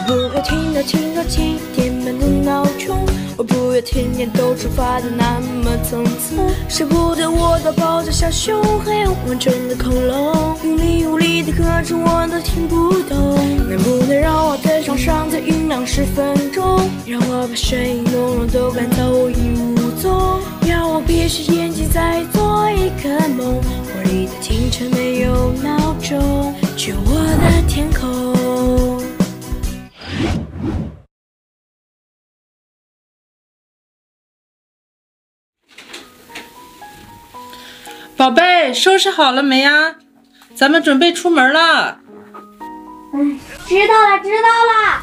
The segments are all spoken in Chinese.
不要听到7点半的闹钟，我不要天天都出发的那么匆匆，舍不得我都抱着小熊，还有完整的恐龙，云里雾里的歌声我都听不懂，能不能让我在床上再酝酿10分钟，让我把睡意浓浓都赶走无影无踪，让我闭上眼睛再做一个梦，我里的清晨没有闹钟，只有我的天空。 宝贝，收拾好了没呀？咱们准备出门了。 知道了。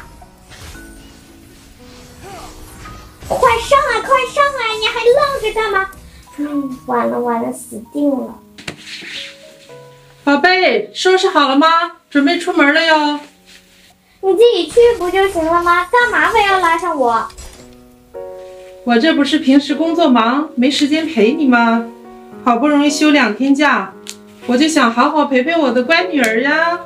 快上来！你还愣着干嘛？完了，死定了！ 宝贝，收拾好了吗？准备出门了哟。 你自己去不就行了吗？干嘛非要拉上我？ 我这不是平时工作忙，没时间陪你吗？好不容易休2天假，我就想好好陪陪我的乖女儿呀。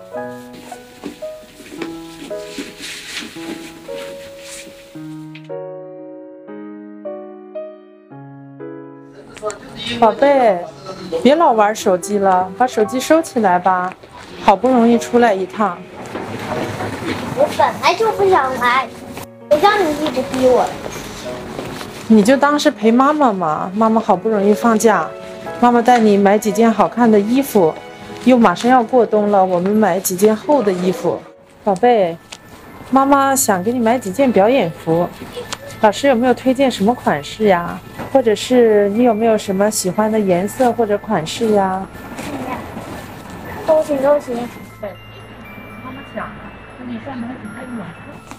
宝贝，别老玩手机了，把手机收起来吧。好不容易出来一趟。 我本来就不想来，谁叫你一直逼我的？ 你就当是陪妈妈嘛，妈妈好不容易放假，妈妈带你买几件好看的衣服，又马上要过冬了，我们买几件厚的衣服。宝贝，妈妈想给你买几件表演服，老师有没有推荐什么款式呀？或者是你有没有什么喜欢的颜色或者款式呀？ 都行。 对，妈妈想跟你再买几件暖和。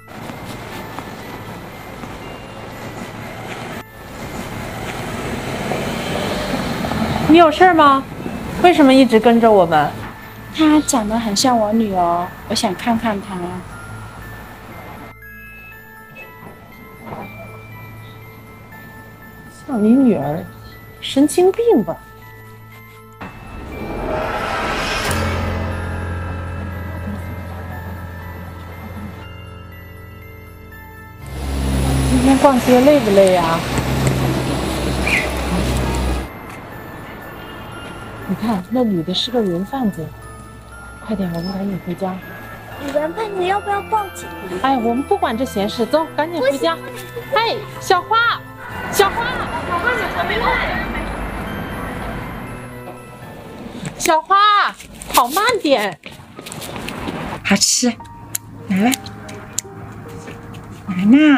你有事吗？为什么一直跟着我们？ 她长得很像我女儿，我想看看她。 像你女儿，神经病吧？今天逛街累不累呀？你看，那女的是个人贩子，快点，我们赶紧回家。 人贩子要不要报警？ 哎，我们不管这闲事，走，赶紧回家。哎，小花，你还没来？小花，跑慢点。 好吃，来嘛。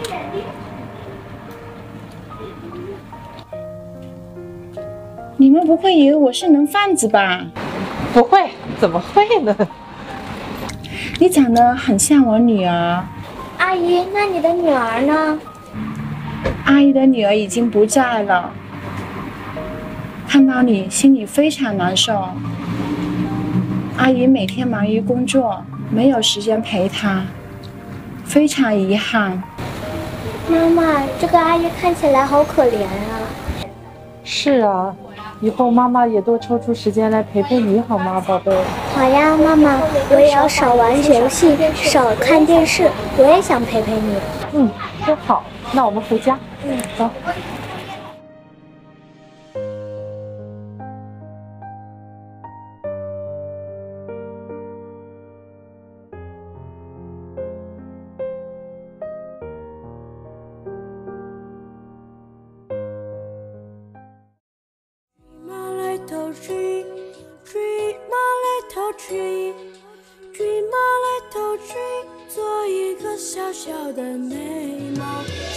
你们不会以为我是人贩子吧？ 不会，怎么会呢？ 你长得很像我女儿。 阿姨，那你的女儿呢？ 阿姨的女儿已经不在了，看到你心里非常难受。阿姨每天忙于工作，没有时间陪她，非常遗憾。 妈妈，这个阿姨看起来好可怜啊。 是啊，以后妈妈也多抽出时间来陪陪你好吗，宝贝？ 好呀，妈妈，我也要少玩游戏，少看电视，我也想陪陪你。 真好，那我们回家。走。 Dream a little dream，做一个小小的美梦。